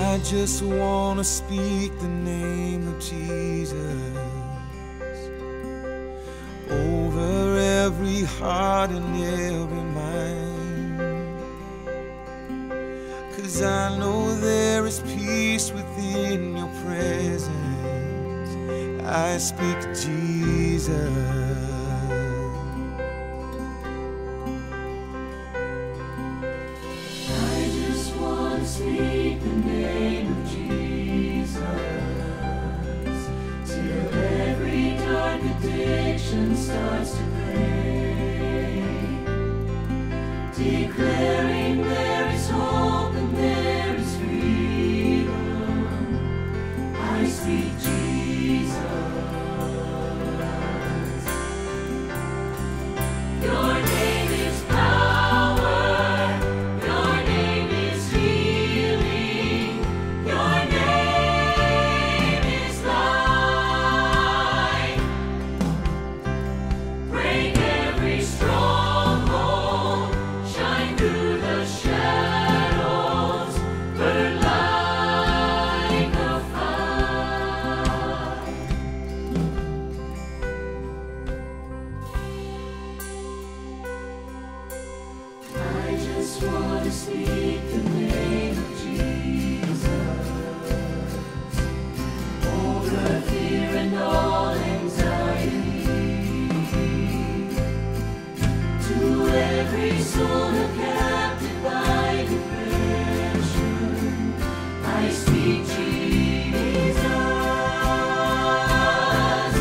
I just wanna speak the name of Jesus over every heart and every mind, 'cause I know there is peace within your presence. I speak Jesus. Speak the name of Jesus till every dark addiction starts to break, declaring there is hope and there is freedom. I speak Jesus. Your name is power. Your name is healing. Your name is life. Break every stronghold. Shine through the shadows. Burn like a fire. I just want to speak the name of Jesus over fear and all anxiety, to every soul held captive by depression. I speak Jesus.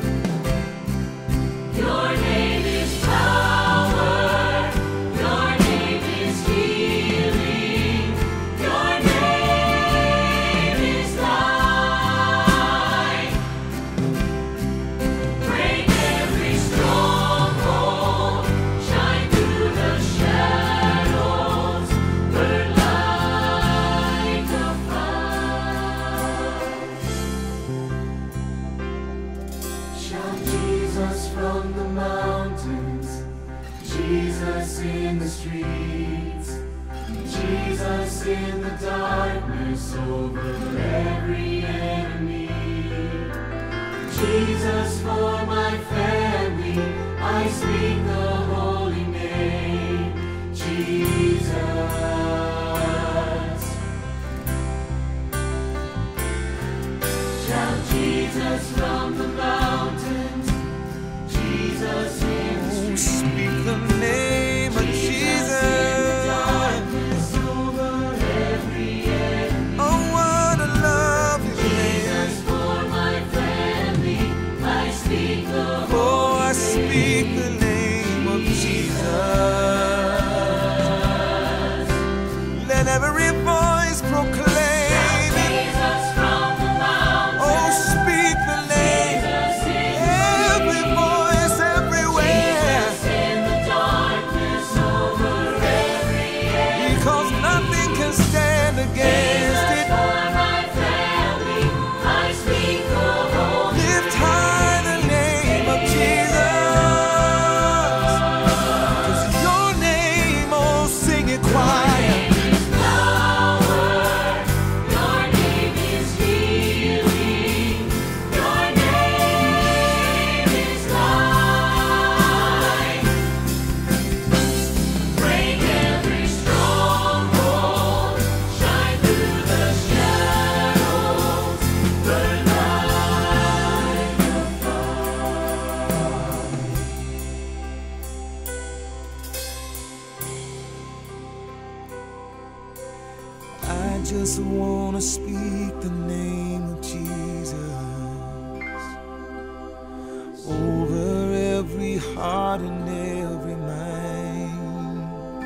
Your name is power. Your name is healing. Your name is life. Break every stronghold. Shine through the shadows. Burn like a fire. Shout Jesus from the mountains, Jesus in the streets, Jesus in the darkness over every enemy, Jesus for my family. I speak the holy name, Jesus. Shout Jesus from the mountains, Jesus in the streets. Speak the name of Jesus. Over every enemy. Oh, what a lovely Jesus name. for my family. I speak the Oh, I speak the name of Jesus. Let every voice proclaim it. Jesus from the mountain. Oh, speak the name. Jesus in Every voice everywhere. Jesus in the darkness over every enemy. Because nothing can stand against Jesus it. for my family. I speak the holy Lift high the name of Jesus. 'Cause your name, oh, sing it choir. power. Your name is healing. Your name is life. Break every stronghold. Shine through the shadows. Burn like a fire. I just wanna speak the name of Jesus over every heart and every mind,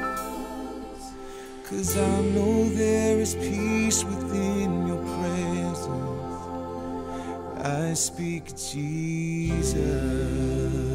'cause I know there is peace within your presence. I speak Jesus.